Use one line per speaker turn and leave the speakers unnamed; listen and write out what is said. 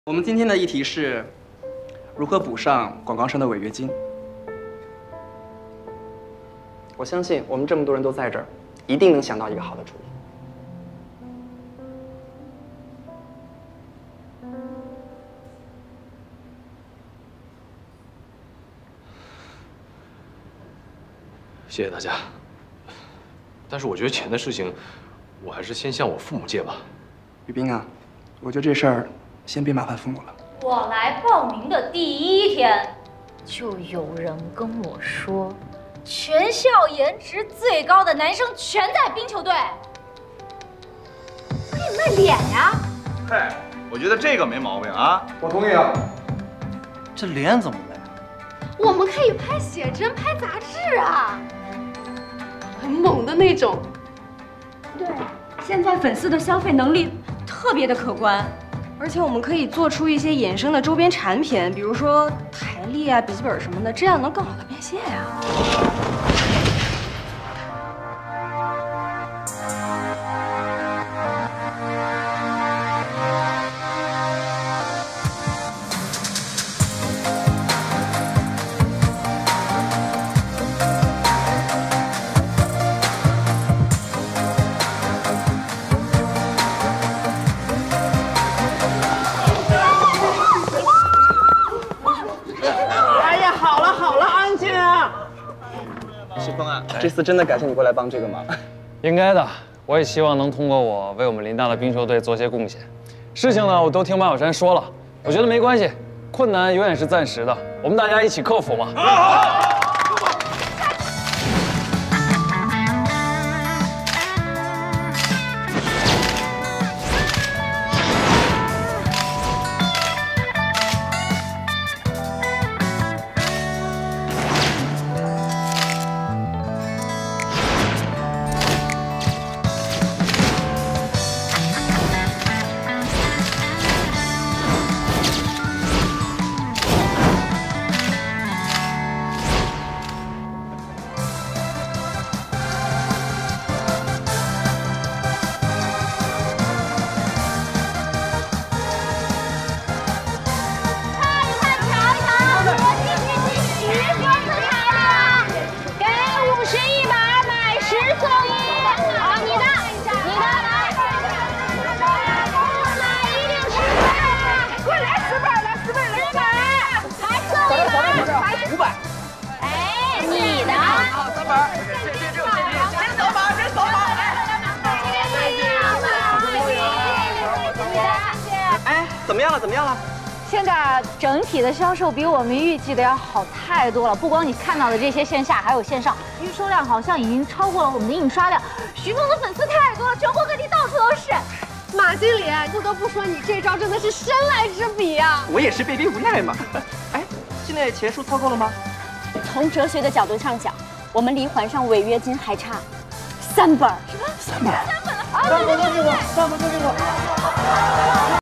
我们今天的议题是如何补上广告商的违约金。我相信我们这么多人都在这儿，一定能想到一个好的主意。
谢谢大家，但是我觉得钱的事情，我还是先向我父母借吧。
宇斌啊，我觉得这事儿先别麻烦父母了。
我来报名的第一天，就有人跟我说，全校颜值最高的男生全在冰球队，可以卖脸呀！
嘿，我觉得这个没毛病啊。
我同意啊。
这脸怎么卖？
我们可以拍写真、拍杂志啊，很猛的那种。
对，现在粉丝的消费能力特别的可观，
而且我们可以做出一些衍生的周边产品，比如说台历啊、笔记本什么的，这样能更好的变现呀。
石峰啊，这次真的感谢你过来帮这个忙。
应该的，我也希望能通过我为我们林大的冰球队做些贡献。事情呢，我都听马小山说了，我觉得没关系，困难永远是暂时的，我们大家一起克服嘛。
怎么样了？
现在整体的销售比我们预计的要好太多了。不光你看到的这些线下，还有线上，预售量好像已经超过了我们的印刷量。徐峰的粉丝太多了，全国各地到处都是。
马经理，不得不说你这招真的是神来之笔呀！
我也是被逼无奈嘛。哎，现在钱数凑够了吗？
从哲学的角度上讲，我们离还上违约金还差3本。
什么？3本？3本？
啊！对对对，3本。